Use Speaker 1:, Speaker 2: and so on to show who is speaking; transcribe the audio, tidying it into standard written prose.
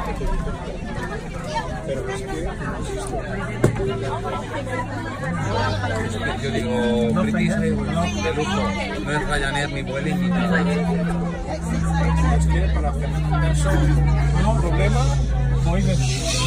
Speaker 1: Pero es que
Speaker 2: Yo digo, British Airways de lujo, no es Ryanair ni Vueling ni nada.
Speaker 1: es que para hacer eso un problema muy